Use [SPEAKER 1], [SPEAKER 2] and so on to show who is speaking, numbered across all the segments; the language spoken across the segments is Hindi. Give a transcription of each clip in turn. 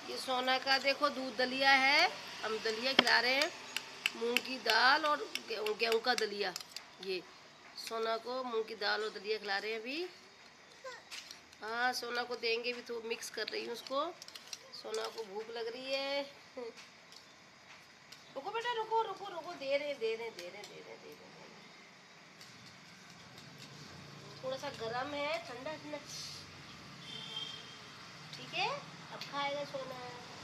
[SPEAKER 1] ये सोना का देखो दूध दलिया है, हम दलिया खिला रहे हैं, मूंग की दाल और गेहूं का दलिया। ये सोना को मूंग की दाल और दलिया खिला रहे हैं अभी। हाँ, सोना को देंगे भी, तो मिक्स कर रही हूँ उसको। सोना को भूख लग रही है। रुको बेटा, रुको रुको रुको, दे रहे दे रहे दे रहे दे रहे दे रहे। थोड़ा सा गरम है, ठंडा ठंडा। ठीक है, अब खाएगा सोना।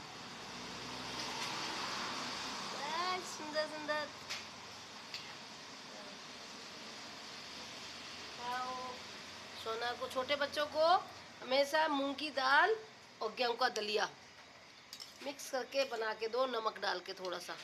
[SPEAKER 1] सुंदर सुंदर खाओ। सोना को, छोटे बच्चों को हमेशा मूंग की दाल और गेहूं का दलिया मिक्स करके बना के दो, नमक डाल के थोड़ा सा,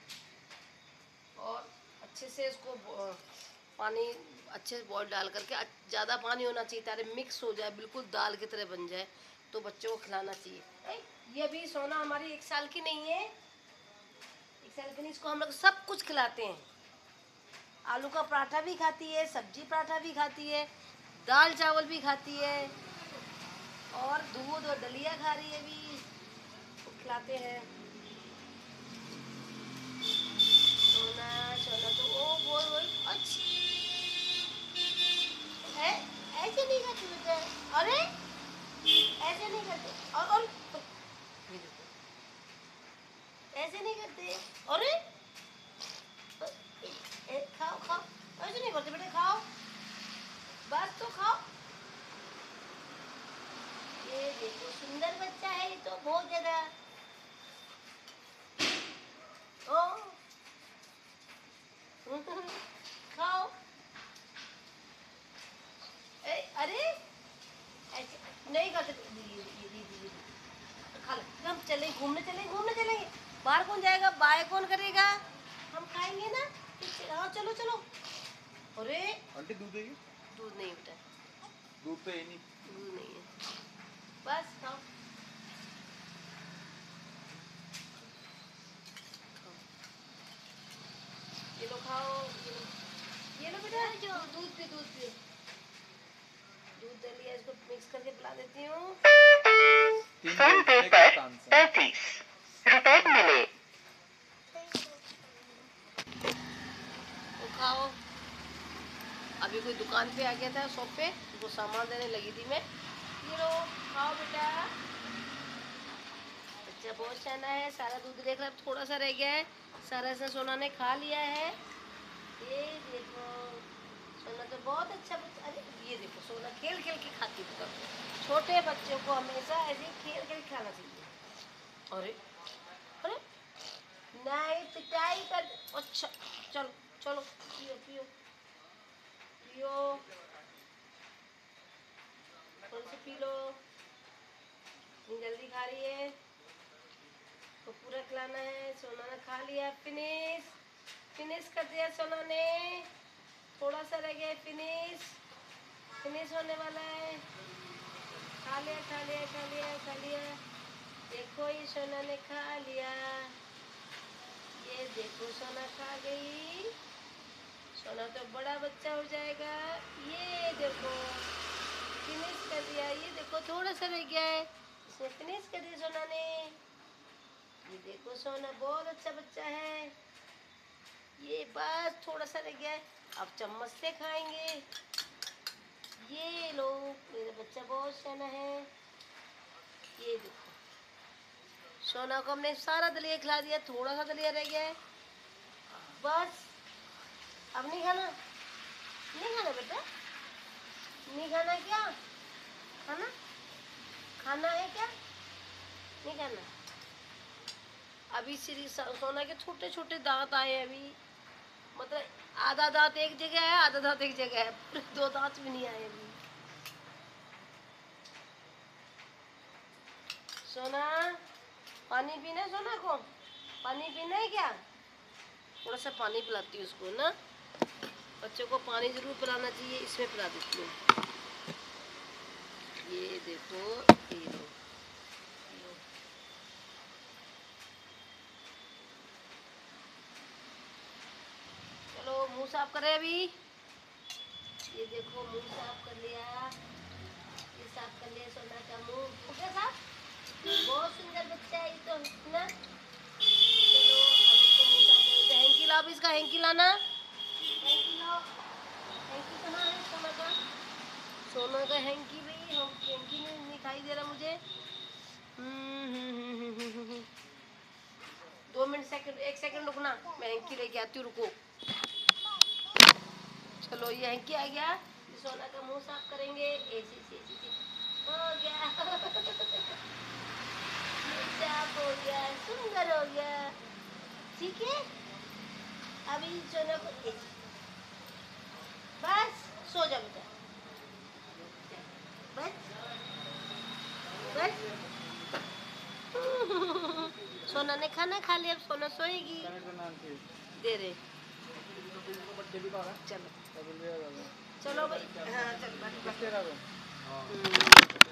[SPEAKER 1] और अच्छे से इसको पानी अच्छे से बॉईल डाल करके, ज़्यादा पानी होना चाहिए ताकि मिक्स हो जाए, बिल्कुल दाल की तरह बन जाए, तो बच्चों को खिलाना चाहिए। ये अभी सोना हमारी 1 साल की नहीं है, 1 साल की नहीं, इसको हम लोग सब कुछ खिलाते हैं। आलू का पराठा भी खाती है, सब्जी पराठा भी खाती है, दाल चावल भी खाती है, और दूध और दलिया खा रही है भी, तो खिलाते हैं। सोना सोना तो ओ वो अच्छी है, ऐसे नहीं खाती बेटा। अरे ऐसे नहीं करते, और ऐसे नहीं करते। अरे खाओ खाओ, ऐसे नहीं करते बेटा, खाओ बस, तो खाओ। ये देखो सुंदर बच्चा है, ये तो बहुत ज्यादा। ओ खाओ। अरे ऐसे नहीं करते, दीदी खा ले। हम चले घूमने, घूमने चलेंगे। बाहर कौन जाएगा, बाय कौन करेगा, हम खाएंगे ना। हाँ चलो चलो। अरे
[SPEAKER 2] आंटी दूध देगी?
[SPEAKER 1] दूध नहीं बेटा,
[SPEAKER 2] दूध तो है नहीं।
[SPEAKER 1] दूध नहीं है, बस खाओ। ये लो खाओ, ये लो बेटा, जो दूध पे दूध दलिया, इसको मिक्स करके पिला देती हूँ।
[SPEAKER 2] 3
[SPEAKER 1] रुपए मिले। तो खाओ। अभी कोई दुकान पे आ गया था, शॉप पे, वो सामान देने लगी थी मैं। ये लो खाओ बेटा, बच्चा बहुत शाना है, सारा दूध देख रहा, थोड़ा सा रह गया है, सारा से सोना ने खा लिया है। ये देखो सोना तो बहुत अच्छा बच्चा। अरे ये देखो सोना खेल खेल के खाती है, छोटे बच्चों को हमेशा ऐसे खेल खेल खाना चाहिए। अरे अरे नहीं, पिटाई कर। अच्छा चलो चलो, पियो पियो पियो, थोड़ी सी पी लो। इतनी जल्दी खा रही है तो पूरा खिलाना है। सोना ने खा लिया, फिनिश फिनिश कर दिया सोना ने, थोड़ा सा रह गया, फिनिश होने वाला है। खा लिया खा लिया खा लिया खा लिया। देखो ये सोना ने खा लिया, ये देखो सोना खा गई। सोना तो बड़ा बच्चा हो जाएगा। ये देखो फिनिश कर दिया, ये देखो थोड़ा सा रह गया है, इसमें फिनिश कर दिया सोना ने। ये देखो सोना बहुत अच्छा बच्चा है, ये बस थोड़ा सा रह गया है, अब चम्मच से खाएंगे। ये लो, मेरा बच्चा बहुत शाना है। ये देखो सोना को हमने सारा दलिया खिला दिया, थोड़ा सा दलिया रह गया है, बस। अब नहीं खाना, नहीं खाना बेटा, नहीं खाना क्या, खाना खाना है क्या, नहीं खाना। अभी श्री सोना के छोटे छोटे दांत आए हैं अभी, मतलब आधा दांत एक जगह है, आधा दांत एक जगह है, पूरे 2 दांत भी नहीं आए अभी। सोना पानी पीना है, सोना को पानी पीना है क्या, थोड़ा सा पानी पिलाती हूँ उसको ना, बच्चों को पानी जरूर पिलाना चाहिए, इसमें पिला देती हूँ। ये देखो, ये लो, चलो मुंह साफ करें अभी। ये देखो मुंह साफ कर लिया, ये साफ कर लिया सोना का मुंह, हो गया साफ, बहुत सुंदर बच्चा हैंकी लाना, हैंकी लो। हैंकी कहाँ है सोना का? सोना का हैंकी भी, हैंकी नहीं दिखाई दे रहा मुझे। 2 मिनट सेकंड, 1 सेकंड रुकना, मैं हैंकी लेके आती हूँ, रुको। चलो ये हैंकी आ गया, सोना का मुंह साफ करेंगे। ऐसी हो गया साफ हो गया, सुंदर हो गया। ठीक है, अभी सोना को बस सो जा बेटा, बस बस सोना ने खाना खा लिया, अब सोना सोएगी। दे रहे, चलो चलो भाई, हाँ चल बस।